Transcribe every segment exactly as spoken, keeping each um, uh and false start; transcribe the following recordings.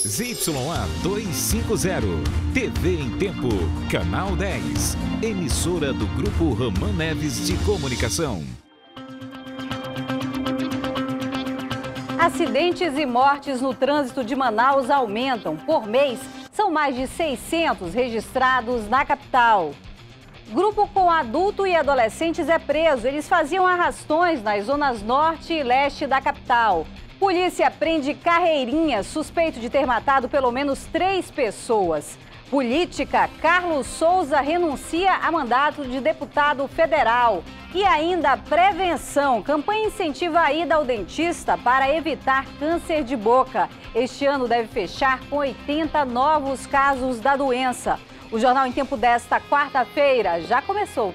Z Y A duzentos e cinquenta, T V em Tempo, Canal dez, emissora do Grupo Roman Neves de Comunicação. Acidentes e mortes no trânsito de Manaus aumentam. Por mês, são mais de seiscentos registrados na capital. Grupo com adulto e adolescentes é preso. Eles faziam arrastões nas zonas norte e leste da capital. Polícia prende Carreirinha, suspeito de ter matado pelo menos três pessoas. Política, Carlos Souza renuncia a mandato de deputado federal. E ainda prevenção, campanha incentiva a ida ao dentista para evitar câncer de boca. Este ano deve fechar com oitenta novos casos da doença. O Jornal em Tempo desta quarta-feira já começou.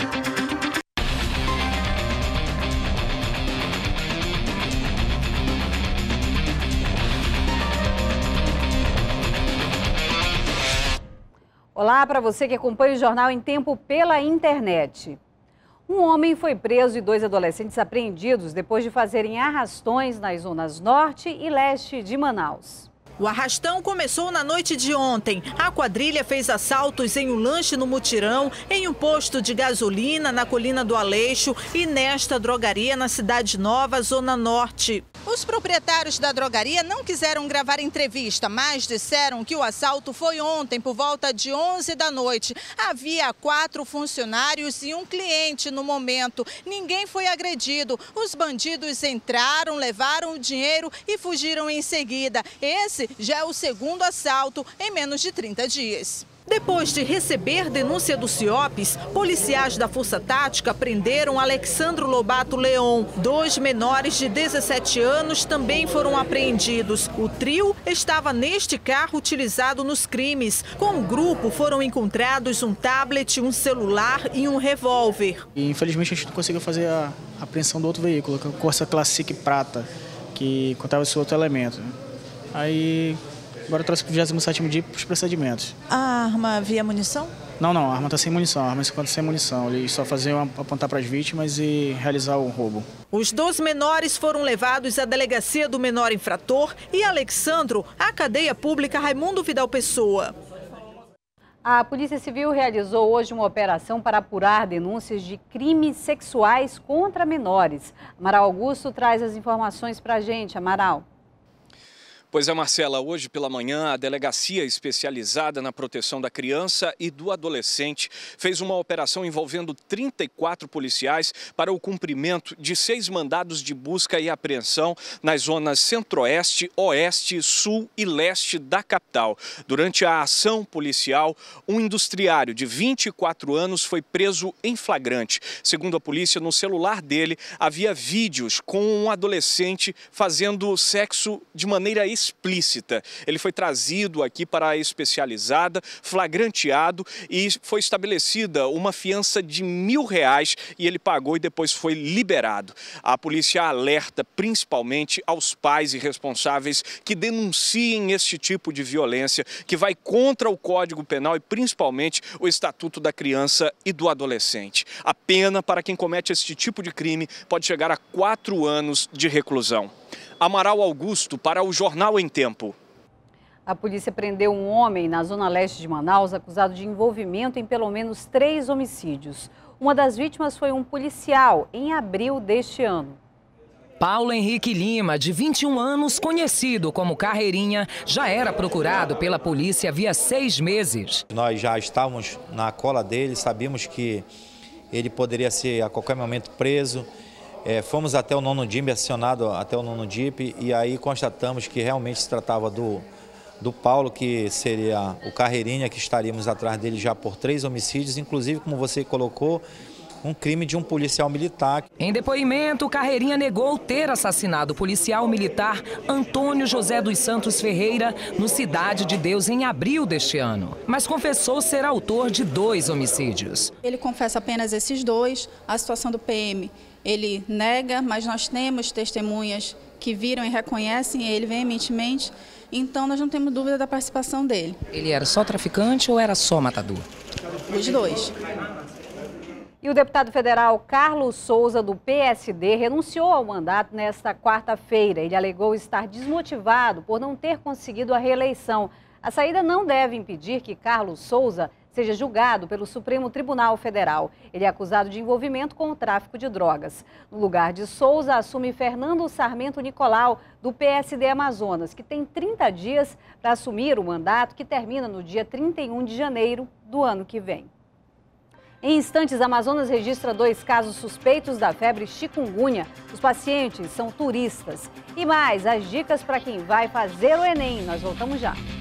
Olá para você que acompanha o Jornal em Tempo pela internet. Um homem foi preso e dois adolescentes apreendidos depois de fazerem arrastões nas zonas norte e leste de Manaus. O arrastão começou na noite de ontem. A quadrilha fez assaltos em um lanche no Mutirão, em um posto de gasolina na Colina do Aleixo e nesta drogaria na Cidade Nova, Zona Norte. Os proprietários da drogaria não quiseram gravar entrevista, mas disseram que o assalto foi ontem, por volta de onze da noite. Havia quatro funcionários e um cliente no momento. Ninguém foi agredido. Os bandidos entraram, levaram o dinheiro e fugiram em seguida. Esse já é o segundo assalto em menos de trinta dias. Depois de receber denúncia do CIOPS, policiais da Força Tática prenderam Alexandro Lobato Leon. Dois menores de dezessete anos também foram apreendidos. O trio estava neste carro utilizado nos crimes. Com o grupo foram encontrados um tablet, um celular e um revólver. E, infelizmente a gente não conseguiu fazer a apreensão do outro veículo, com a Corsa Classic Prata, que contava esse outro elemento. Aí... Agora eu trouxe para o vigésimo sétimo dia para os procedimentos. A arma havia munição? Não, não, a arma está sem munição, a arma se encontra sem munição. Eles só faziam apontar para as vítimas e realizar o roubo. Os dois menores foram levados à delegacia do menor infrator e Alexandro à cadeia pública Raimundo Vidal Pessoa. A Polícia Civil realizou hoje uma operação para apurar denúncias de crimes sexuais contra menores. Amaral Augusto traz as informações para a gente. Amaral. Pois é, Marcela, hoje pela manhã a Delegacia Especializada na Proteção da Criança e do Adolescente fez uma operação envolvendo trinta e quatro policiais para o cumprimento de seis mandados de busca e apreensão nas zonas centro-oeste, oeste, sul e leste da capital. Durante a ação policial, um industriário de vinte e quatro anos foi preso em flagrante. Segundo a polícia, no celular dele havia vídeos com um adolescente fazendo sexo de maneira explícita. Ele foi trazido aqui para a especializada, flagranteado e foi estabelecida uma fiança de mil reais e ele pagou e depois foi liberado. A polícia alerta principalmente aos pais e responsáveis que denunciem este tipo de violência que vai contra o Código Penal e principalmente o Estatuto da Criança e do Adolescente. A pena para quem comete este tipo de crime pode chegar a quatro anos de reclusão. Amaral Augusto para o Jornal em Tempo. A polícia prendeu um homem na zona leste de Manaus acusado de envolvimento em pelo menos três homicídios. Uma das vítimas foi um policial em abril deste ano. Paulo Henrique Lima, de vinte e um anos, conhecido como Carreirinha, já era procurado pela polícia havia seis meses. Nós já estávamos na cola dele, sabíamos que ele poderia ser a qualquer momento preso. É, fomos até o nono D I P, acionado até o nono D I P, e aí constatamos que realmente se tratava do, do Paulo, que seria o Carreirinha, que estaríamos atrás dele já por três homicídios, inclusive, como você colocou, um crime de um policial militar. Em depoimento, o Carreirinha negou ter assassinado o policial militar Antônio José dos Santos Ferreira no Cidade de Deus em abril deste ano, mas confessou ser autor de dois homicídios. Ele confessa apenas esses dois. A situação do P M, ele nega, mas nós temos testemunhas que viram e reconhecem ele veementemente, então nós não temos dúvida da participação dele. Ele era só traficante ou era só matador? Os dois. E o deputado federal Carlos Souza, do P S D, renunciou ao mandato nesta quarta-feira. Ele alegou estar desmotivado por não ter conseguido a reeleição. A saída não deve impedir que Carlos Souza seja julgado pelo Supremo Tribunal Federal. Ele é acusado de envolvimento com o tráfico de drogas. No lugar de Souza, assume Fernando Sarmento Nicolau, do P S D Amazonas, que tem trinta dias para assumir o mandato, que termina no dia trinta e um de janeiro do ano que vem. Em instantes, Amazonas registra dois casos suspeitos da febre chikungunya. Os pacientes são turistas. E mais, as dicas para quem vai fazer o Enem. Nós voltamos já.